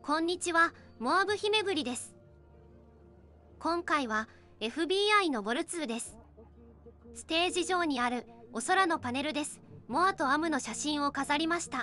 こんにちは、モアブ姫ぶりです。今回は FBI のボル2です。ステージ上にあるお空のパネルです。モアとアムの写真を飾りました。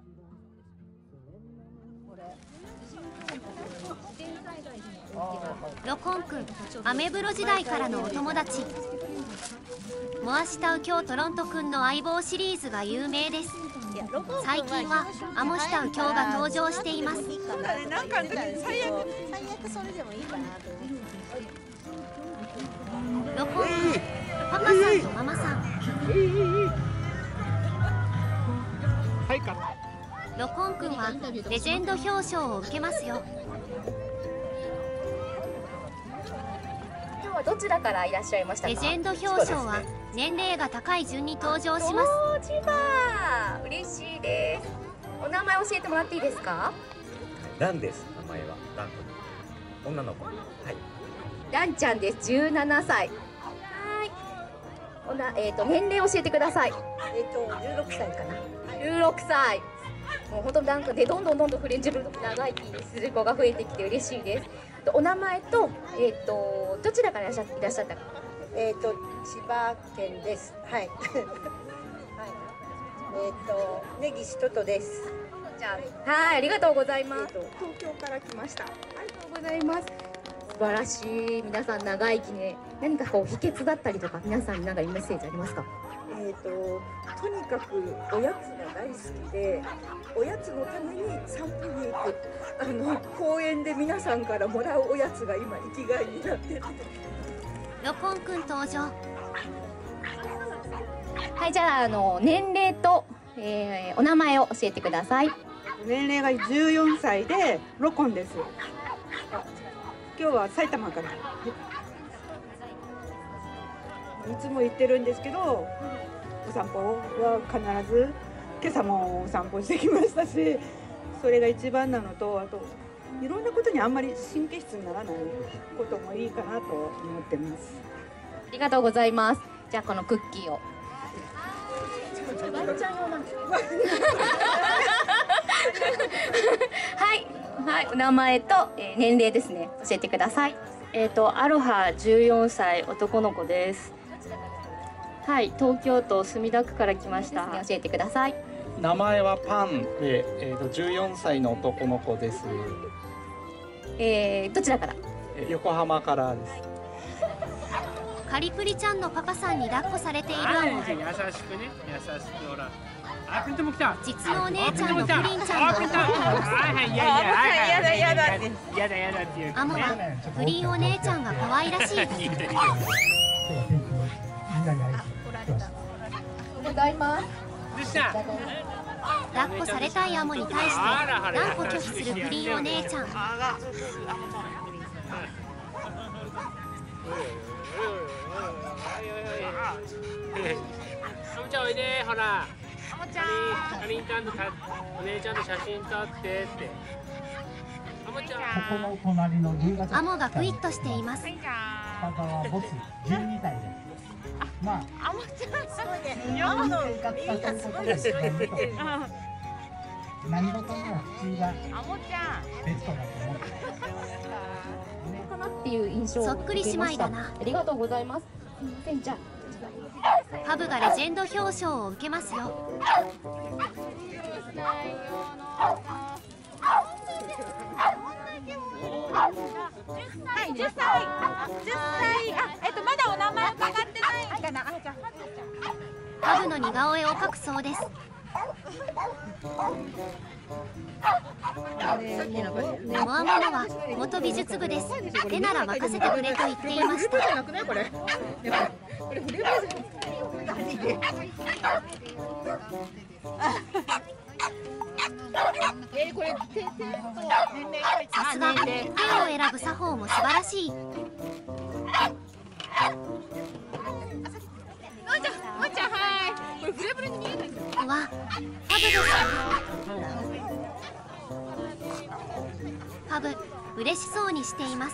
ロコン君、アメブロ時代からのお友達。モアシタウキョウトロント君の相棒シリーズが有名です。最近はアモシタウキョウが登場しています。 なんか最悪それでもいいかなと思う。ロコン君、パパさんとママさん。ロコン君はレジェンド表彰を受けますよ。 今日はどちらからいらっしゃいましたか？ レジェンド表彰は年齢が高い順に登場します。 千葉、嬉しいです。お名前教えてもらっていいですか？ ランです。名前はランと女の子。はい。 ランちゃんです。17歳。はい。年齢教えてください。 16歳かな。 16歳。もう本当なんかでどんどんフレンチブルドッグ長生きする子が増えてきて嬉しいです。お名前とどちらからいらっしゃったか。 千葉県です。はい。根岸トトです。 はい、ありがとうございます。 東京から来ました。 ありがとうございます。素晴らしい。皆さん長生きね。何かこう秘訣だったりとか、皆さんに何かメッセージありますか？ とにかくおやつが大好きで、おやつのために散歩に行く。公園で皆さんからもらうおやつが今生きがいになってて。 ロコン君登場。 はい、じゃあ年齢と、お名前を教えてください。 年齢が14歳でロコンです。今日は埼玉から。いつも行ってるんですけど、お散歩は必ず今朝もお散歩してきましたし、それが一番なのと、あといろんなことにあんまり神経質にならないこともいいかなと思ってます。 ありがとうございます。じゃあこのクッキーを。はい、お名前と、年齢ですね。教えてください。 アロハ14歳男の子です。はい、東京都墨田区から来ました。 教えてください。 名前はパンで、14歳の男の子です。 どちらから？ 横浜からです。 カリプリちゃんのパパさんに抱っこされているアモ。 優しくね、優しくほら。あ、プリントも来た。 実のお姉ちゃんのプリンちゃんが怒っています。 やだっていう。 アモはプリンお姉ちゃんが可愛らしいです。 ありがとうございます。 どうした？ 抱っこされたいアモに対して断固拒否するプリンお姉ちゃん。 アモちゃんおいで、ほら。アモちゃん。かりんちゃんとお姉ちゃんと写真撮ってって。アモちゃん。 アモがクイッとしています。 パパはボス12歳です。まあ、 アモちゃんすごいね。アモの耳がすごいですね。 何事も普通がベストだと思ってかなっていう印象をそっくり姉妹だな。 ありがとうございます。すみません、じゃあハブがレジェンド表彰を受けますよ。 はい、10歳。まだお名前伺ってないかな。 ハブの似顔絵を描くそうです。モアモノは元美術部です。手なら任せてくれと言っていました。さすがペンを選ぶ作法も素晴らしい。うわ、ハブです。ハブ、嬉しそうにしています。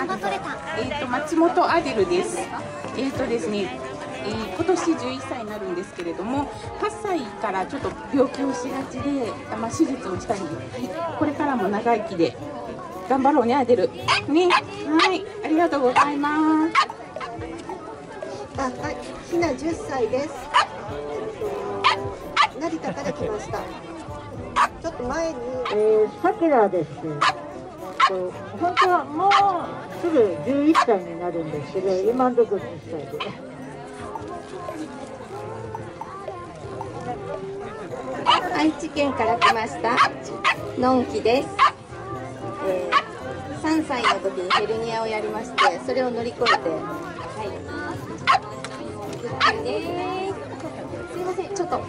が取れた。 松本アデルです。ですね、今年11歳になるんですけれども、8歳からちょっと病気をしがちで、手術をしたり、これからも長生きで頑張ろうね、アデル。ね、はい、ありがとうございます。 はい、ひな10歳です。成田から来ました。ちょっと前に、さくらです。本当はもうすぐ11歳になるんですけど、今のところ10歳で。 愛知県から来ましたのんきです。3歳の時にヘルニアをやりまして、それを乗り越えて、はい。すいません、ちょっと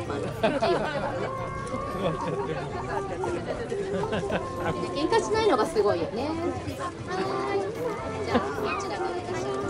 喧嘩しないのがすごいよね。はい。じゃあこちらからいらっしゃい。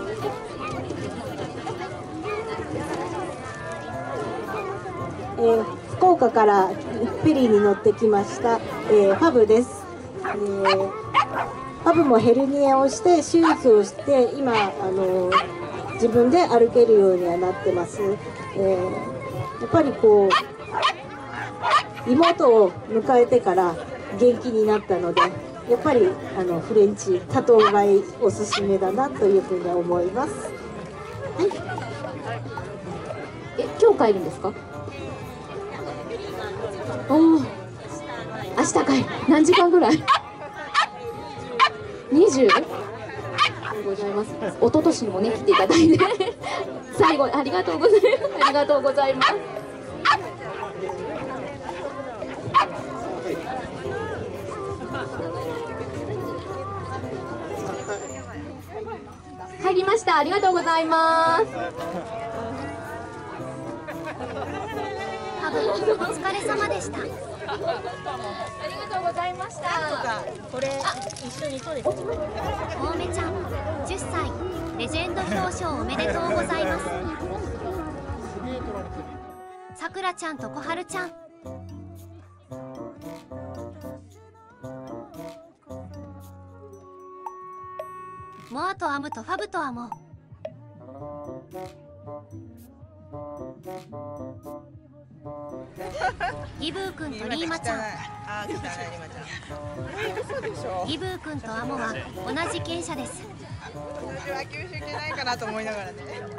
福岡からフェリーに乗ってきました、ファブです。ファブもヘルニアをして手術をして今自分で歩けるようにはなってます。やっぱりこう妹を迎えてから元気になったので、やっぱりフレンチ多頭飼いおすすめだなというふうに思います。はい。 今日帰るんですか？おお、明日かい。何時間ぐらい？20？ ございます。一昨年にもね来ていただいて最後ありがとうございます。ありがとうございます。入りました。ありがとうございます。 お疲れ様でした。 ありがとうございました。 これ一緒に撮れて。 おめちゃん10歳レジェンド表彰おめでとうございます。さくらちゃんとこはるちゃん。モアとアムとファブとアモ。ギブーくんとリーマちゃん。ギブーくんとアモは同じ犬舎です。 私は九州行けないかなと思いながらね。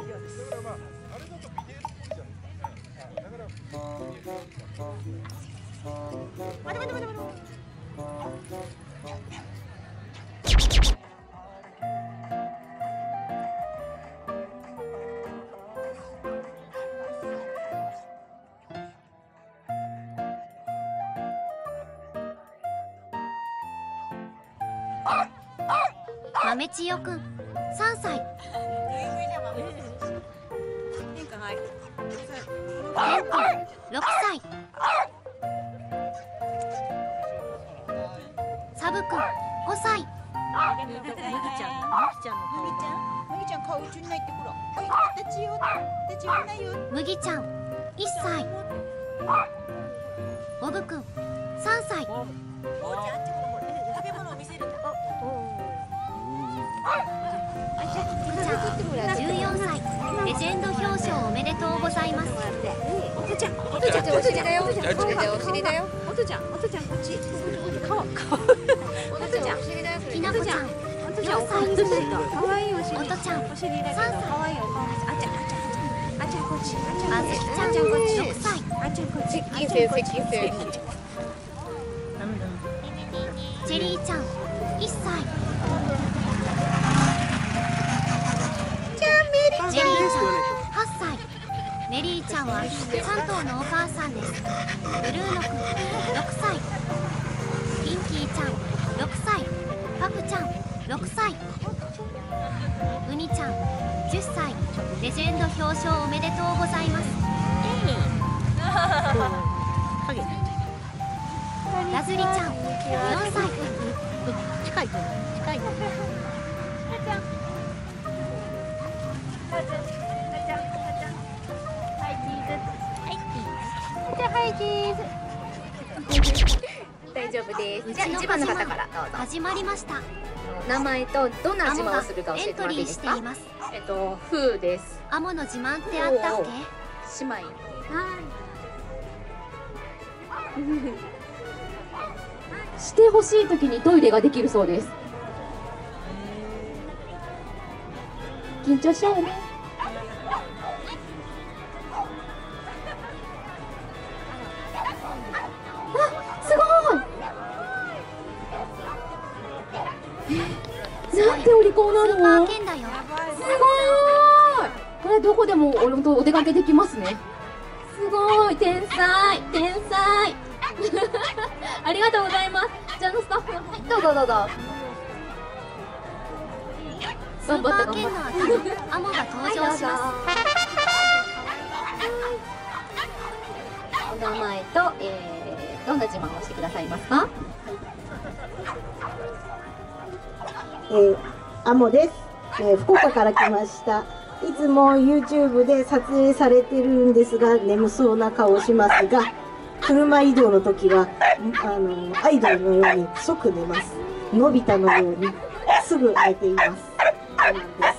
待て待て待て待て。 豆千代くん3歳。ケンくん6歳。サブくん5歳。 顔中にないってころ。立ちよないよ。 麦ちゃん1歳。ボブくん3歳。 食べ物を見せる。 14歳レジェンド表彰おめでとうございます。 おとちゃんお尻だよ。お尻だよ。おとちゃんこっち。顔。おとちゃんきなこちゃん4歳。 かわいいお尻。 おとちゃん3歳。 かわいいお尻。あちゃんこっち。 あずきちゃん6歳。 あちゃんこっち。接近性。 チェリーちゃん1歳。ジェリーちゃん8歳。メリーちゃんは3頭のお母さんです。ブルーノくん6歳。ピンキーちゃん6歳。パプちゃん6歳。ウニちゃん10歳。レジェンド表彰おめでとうございます。ラズリちゃん4歳。 近い。 大丈夫です。 うじゃあ1番の方からどうぞ。 始まりました。 名前とどんな自慢をするか教えエントリーてもらっていいですか。 しています。 フーです。 アモの自慢ってあったっけ？ 姉妹。 してほしい時にトイレができるそうです。緊張しちゃうよね。あ、すごい。なんてお利口なの。 スーパーケンだよ。 すごい。これどこでもお出かけできますね。すごい、天才、天才。ありがとうございます。じゃあスタッフ、はい、どうぞどうぞ。 スーパーケンの後にアモが登場します。 お名前と、どんな自慢をしてくださいますか。 アモです、福岡から来ました。いつも YouTube で撮影されてるんですが、眠そうな顔をしますが、車移動の時はアイドルのように即寝ます。のび太のようにすぐ寝ています。そうなんです。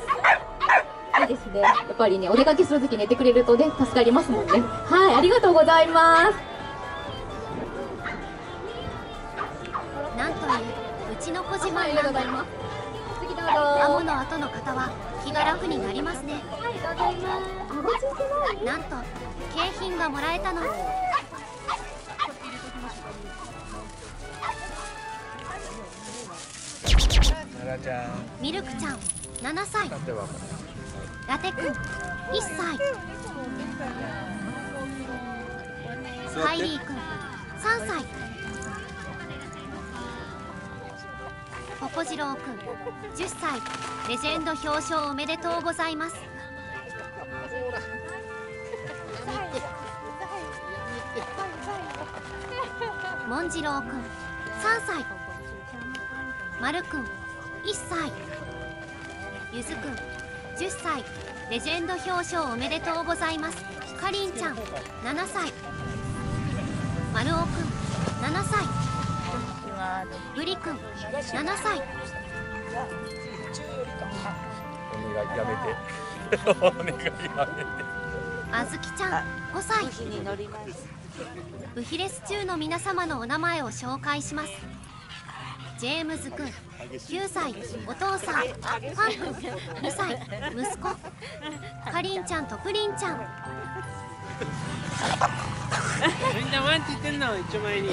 いいですね。やっぱりね、お出かけするとき寝てくれるとね、助かりますもんね。はい、ありがとうございます。 なんといううちの子自慢なんだ。 次どうぞ。 アモの後の方は気が楽になりますね。なんと景品がもらえたの。ミルクちゃん7歳、ラテくん1歳、カイリーくん3歳、ポコジローくん10歳、レジェンド表彰おめでとうございます。モンジローくん3歳、マルくん1歳、ゆずくん10歳、レジェンド表彰おめでとうございます。かりんちゃん7歳、まるおくん7歳、ブリくん7歳、 お願いやめてお願いやめて。 あずきちゃん5歳。ブヒレス中の皆様のお名前を紹介します。ジェームズくん9歳、お父さん、ファンくん2歳、息子、かりんちゃんとプリンちゃん。 みんなワンって言ってんの、一丁前に。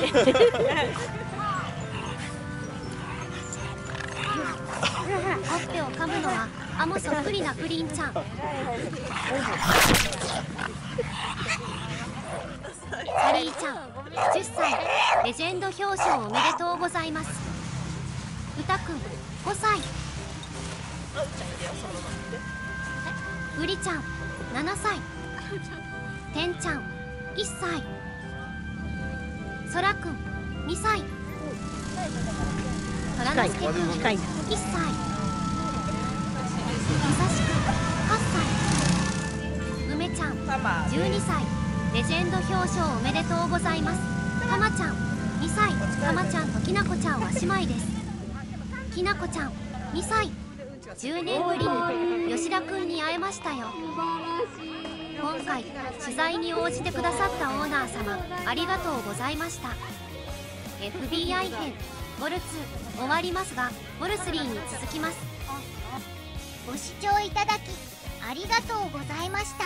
ほっぺを噛むのはアモそっくりなプリンちゃん。サリーちゃん10歳、レジェンド表彰おめでとうございます。うたくん5歳、うりちゃん7歳、てんちゃん1歳、そらくん2歳、とらのすけくん1歳、むさしくん8歳、梅ちゃん12歳、レジェンド表彰おめでとうございます。たまちゃん2歳、たまちゃんときなこちゃんは姉妹です。きなこちゃん2歳、10年ぶりに吉田くんに会えましたよ。今回取材に応じてくださったオーナー様、ありがとうございました。 FBI 編ボル2終わりますが、ボル3に続きます。 ご視聴いただきありがとうございました。